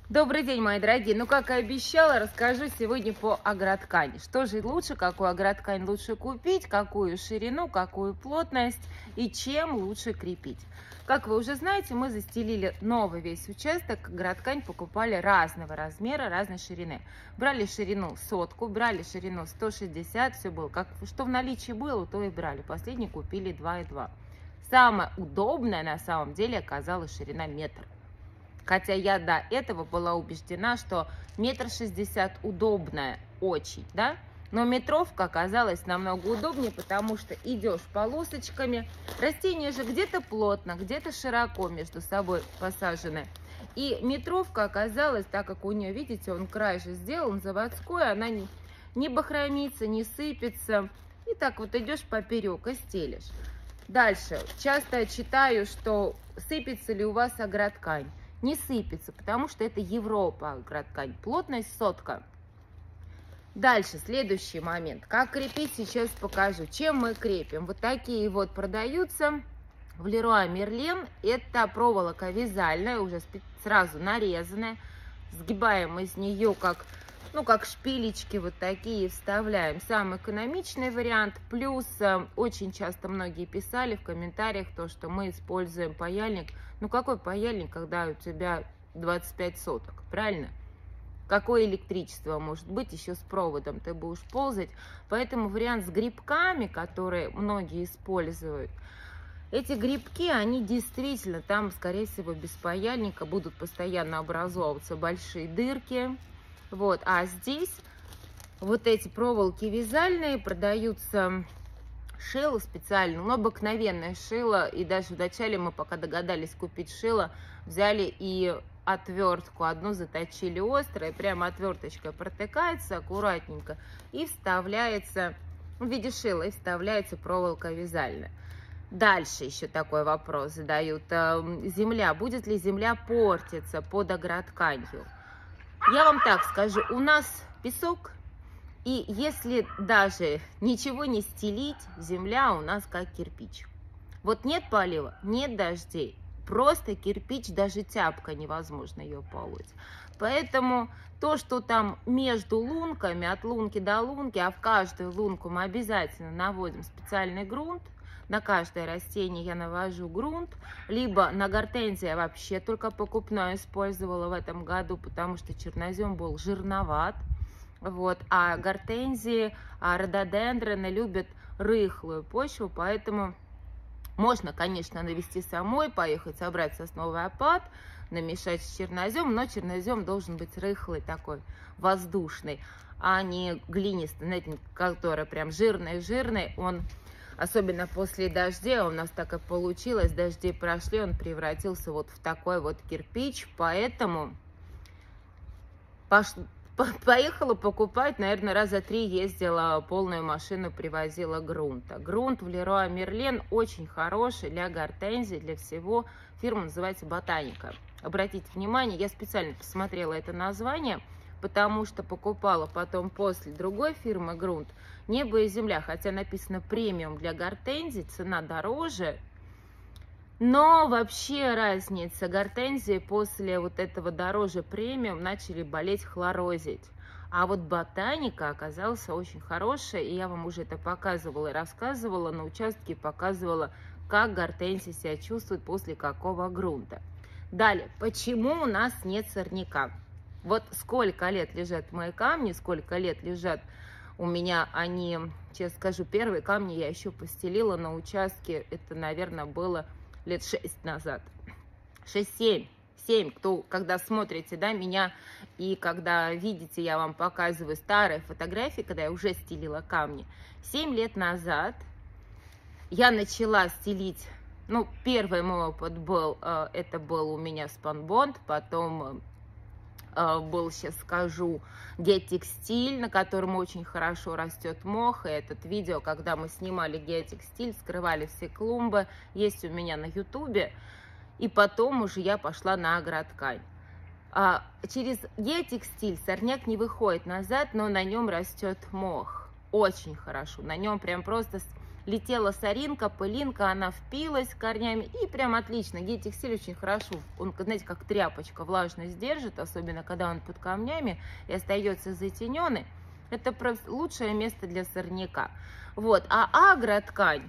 Добрый день, мои дорогие. Ну, как и обещала, расскажу сегодня по агроткани. Что же лучше, какую агроткань лучше купить, какую ширину, какую плотность и чем лучше крепить. Как вы уже знаете, мы застелили новый весь участок, агроткань покупали разного размера, разной ширины. Брали ширину сотку, брали ширину 160, все было, что в наличии было, то и брали. Последний купили 2,2. Самое удобное на самом деле оказалась ширина метр. Хотя я до этого была убеждена, что 1,60 м удобная очень, да? Но метровка оказалась намного удобнее, потому что идешь полосочками. Растения же где-то плотно, где-то широко между собой посажены. И метровка оказалась, так как у нее, видите, он край же сделан заводской, она не бахромится, не сыпется. И так вот идешь поперек и стелишь. Дальше. Часто читаю, что сыпется ли у вас агроткань. Не сыпется, потому что это Европа агроткань. Плотность сотка. Дальше, следующий момент. Как крепить, сейчас покажу. Чем мы крепим? Вот такие вот продаются в Леруа Мерлен. Это проволока вязальная, уже сразу нарезанная. Сгибаем из нее как шпилечки вот такие вставляем. Самый экономичный вариант. Плюс очень часто многие писали в комментариях то, что мы используем паяльник. Ну какой паяльник, когда у тебя 25 соток, правильно? Какое электричество может быть еще с проводом, ты будешь ползать. Поэтому вариант с грибками, которые многие используют, эти грибки, они действительно там, скорее всего, без паяльника будут постоянно образовываться большие дырки. Вот, а здесь вот эти проволоки вязальные продаются шило специально, ну, обыкновенное шило, и даже вначале мы, пока догадались купить шило, взяли и отвертку одну заточили острой, прямо отверточкой протыкается аккуратненько и вставляется в виде шила, и вставляется проволока вязальная. Дальше еще такой вопрос задают. Земля, будет ли земля портиться под агротканью? Я вам так скажу, у нас песок, и если даже ничего не стелить, земля у нас как кирпич. Вот нет полива, нет дождей, просто кирпич, даже тяпка невозможно ее полоть. Поэтому то, что там между лунками, от лунки до лунки, а в каждую лунку мы обязательно наводим специальный грунт. На каждое растение я навожу грунт, либо на гортензии я вообще только покупной использовала в этом году, потому что чернозем был жирноват. Вот, а гортензии, рододендроны любят рыхлую почву, поэтому можно, конечно, навести самой, поехать собрать сосновый опад, намешать с чернозем, но чернозем должен быть рыхлый такой, воздушный, а не глинистый, знаете, который прям жирный, он... Особенно после дождей, у нас так и получилось, дожди прошли, он превратился вот в такой вот кирпич, поэтому поехала покупать, наверное, раза 3 ездила, полную машину привозила грунта. Грунт в Леруа Мерлен очень хороший для гортензий, для всего. Фирма называется Ботаника. Обратите внимание, я специально посмотрела это название, потому что покупала потом после другой фирмы грунт «Небо и земля», хотя написано премиум для гортензий, цена дороже, но вообще разница. Гортензии после вот этого дороже премиум начали болеть, хлорозить. А вот Ботаника оказался очень хорошая, и я вам уже это показывала и рассказывала на участке, показывала, как гортензии себя чувствуют после какого грунта. Далее, почему у нас нет сорняка? Вот сколько лет лежат мои камни, сколько лет лежат у меня они, честно скажу, первые камни я еще постелила на участке, это, наверное, было лет 6 назад. 6-7, кто, когда смотрите, да, меня, и когда видите, я вам показываю старые фотографии, когда я уже стелила камни. 7 лет назад я начала стелить, ну, первый мой опыт был, это был у меня спанбонд, потом... был, сейчас скажу, геотекстиль, на котором очень хорошо растет мох. И этот видео, когда мы снимали геотекстиль, скрывали все клумбы, есть у меня на ютубе. И потом уже я пошла на агроткань. Через геотекстиль сорняк не выходит назад, но на нем растет мох. Очень хорошо. На нем прям просто летела соринка, пылинка, она впилась корнями и прям отлично. Геотекстиль очень хорошо, он, знаете, как тряпочка, влажность держит, особенно когда он под камнями и остается затененный. Это лучшее место для сорняка. Вот, а агроткань,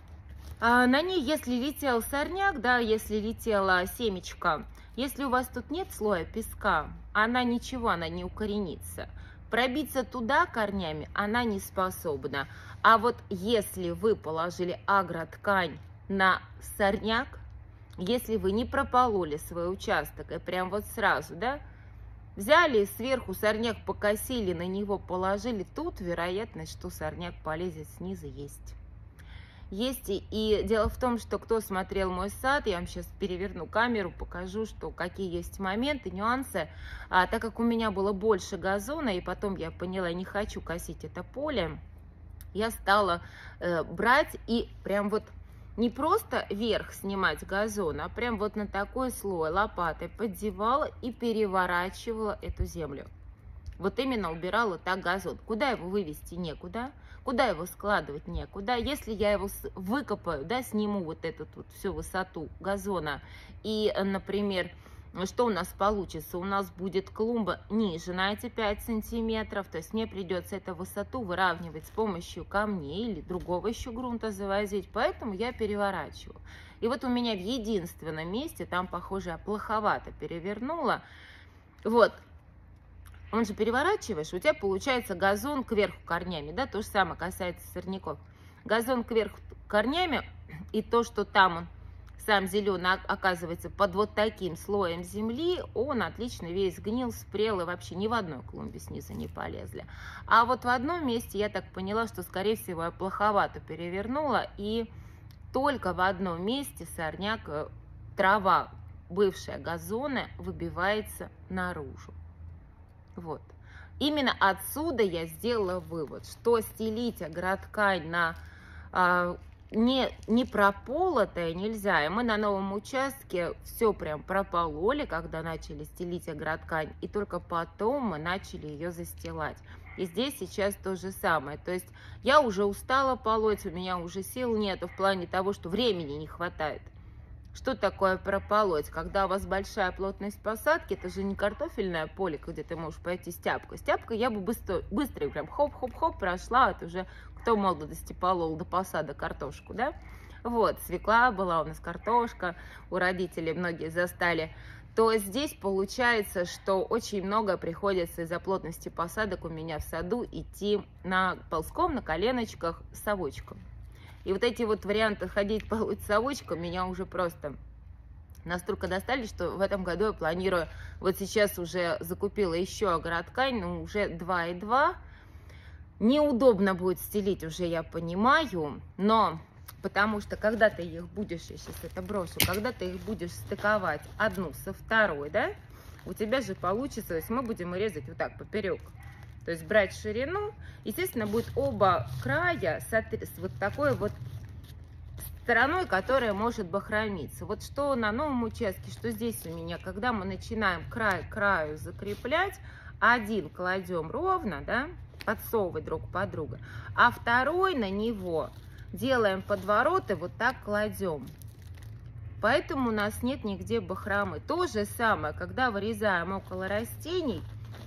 на ней, если летел сорняк, да, если летела семечка, если у вас тут нет слоя песка, она ничего, она не укоренится. Пробиться туда корнями она не способна. А вот если вы положили агроткань на сорняк, если вы не пропололи свой участок и прям вот сразу, да, взяли сверху сорняк, покосили, на него положили, тут вероятность, что сорняк полезет снизу, есть. Есть, и дело в том, что кто смотрел мой сад, я вам сейчас переверну камеру, покажу, что какие есть моменты, нюансы. Так как у меня было больше газона, и потом я поняла, я не хочу косить это поле, я стала брать и прям вот не просто вверх снимать газон, а прям вот на такой слой лопатой поддевала и переворачивала эту землю. Вот именно убирала так газон. Куда его вывести? Некуда. Куда его складывать? Некуда. Если я его выкопаю, да, сниму вот эту вот всю высоту газона и, например, что у нас получится? У нас будет клумба ниже на эти 5 сантиметров, то есть мне придется эту высоту выравнивать с помощью камней или другого еще грунта завозить, поэтому я переворачиваю. И вот у меня в единственном месте, там, похоже, я плоховато перевернула, вот, он же переворачиваешь, у тебя получается газон кверху корнями, да, то же самое касается сорняков. Газон кверху корнями, и то, что там он сам зеленый оказывается под вот таким слоем земли, он отлично весь гнил, спрел, и вообще ни в одной клумбе снизу не полезли. А вот в одном месте я так поняла, что, скорее всего, я плоховато перевернула, и только в одном месте сорняк, трава, бывшая газона, выбивается наружу. Вот. Именно отсюда я сделала вывод, что стелить агроткань на не прополотое нельзя. И мы на новом участке все прям пропололи, когда начали стелить агроткань, и только потом мы начали ее застилать. И здесь сейчас то же самое. То есть я уже устала полоть, у меня уже сил нету в плане того, что времени не хватает. Что такое прополоть? Когда у вас большая плотность посадки, это же не картофельное поле, где ты можешь пойти с тяпкой. С тяпкой я бы быстро прям хоп-хоп-хоп прошла, это уже кто в молодости полол до посада картошку, да? Вот, свекла была у нас, картошка, у родителей многие застали. То здесь получается, что очень много приходится из-за плотности посадок у меня в саду идти ползком, на коленочках, с совочком. И вот эти вот варианты ходить полоть совочком меня уже просто настолько достали, что в этом году я планирую, вот сейчас уже закупила еще агроткань, ну уже 2,2. Неудобно будет стелить уже, я понимаю, но потому что когда ты их будешь, я сейчас это брошу, когда ты их будешь стыковать одну со второй, да, у тебя же получится, то есть мы будем резать вот так поперек. То есть брать ширину, естественно, будет оба края с вот такой вот стороной, которая может бахромиться. Вот что на новом участке, что здесь у меня, когда мы начинаем край к краю закреплять, один кладем ровно, да, подсовывать друг под друга, а второй на него делаем подвороты, вот так кладем. Поэтому у нас нет нигде бахромы. То же самое, когда вырезаем около растений,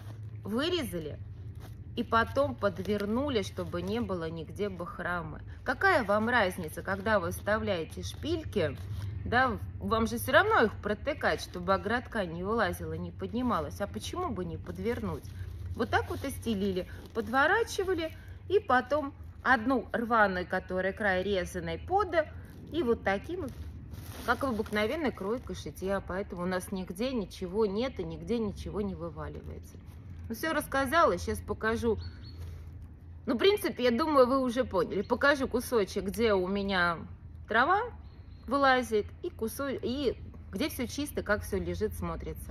вырезали и потом подвернули, чтобы не было нигде бахромы. Какая вам разница, когда вы вставляете шпильки, да, вам же все равно их протыкать, чтобы агроткань не вылазила, не поднималась. А почему бы не подвернуть? Вот так вот и стелили, подворачивали, и потом одну рваную, которая край резаной, и вот таким вот, как обыкновенной кройкой шитья. Поэтому у нас нигде ничего нет и нигде ничего не вываливается. Ну, все рассказала, сейчас покажу. Ну, в принципе, я думаю, вы уже поняли. Покажу кусочек, где у меня трава вылазит, и кусочек, и где все чисто, как все лежит, смотрится.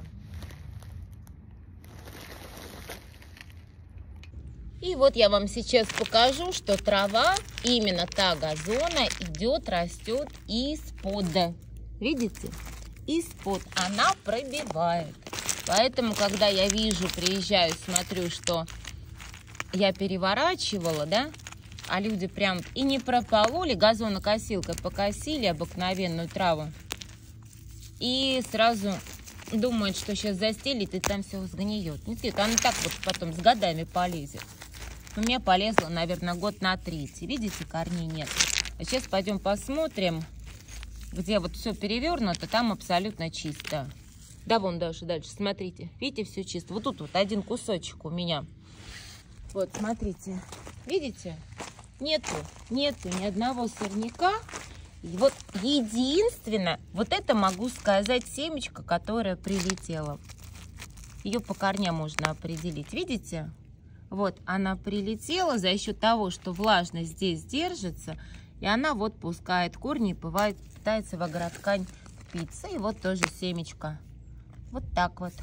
И вот я вам сейчас покажу, что трава, именно та газона, идет, растет из-под. Видите? Из-под. Она пробивает. Поэтому, когда я вижу, приезжаю, смотрю, что я переворачивала, да, А люди прям и не пропололи, газонокосилкой покосили обыкновенную траву. И сразу думают, что сейчас застелит и там все сгниет. Нет, она так вот потом с годами полезет. У меня полезла, наверное, год на 3. Видите, корней нет. А сейчас пойдем посмотрим, где вот все перевернуто, там абсолютно чисто. Да, вон дальше, смотрите. Видите, все чисто. Вот тут вот один кусочек у меня. Вот, смотрите. Видите? Нету ни одного сорняка. И вот единственное, вот это могу сказать, семечко, которое прилетело. Ее по корням можно определить. Видите? Вот она прилетела за счет того, что влажность здесь держится. И она вот пускает корни и пытается в агроткань впиться. И вот тоже семечко. Вот так вот.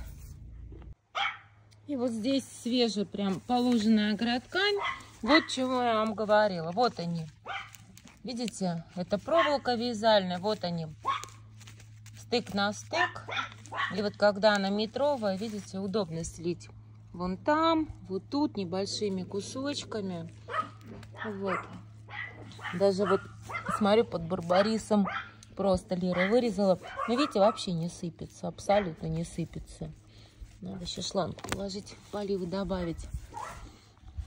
И вот здесь свежая прям положенная агроткань. Вот чего я вам говорила. Вот они. Видите? Это проволока вязальная. Вот они. Стык на стык. И вот когда она метровая, видите, удобно слить. Вон там, вот тут небольшими кусочками. Вот. Даже вот смотрю под барбарисом. Просто Лера вырезала. Но видите, вообще не сыпется. Абсолютно не сыпется. Надо еще шланг положить, полив добавить.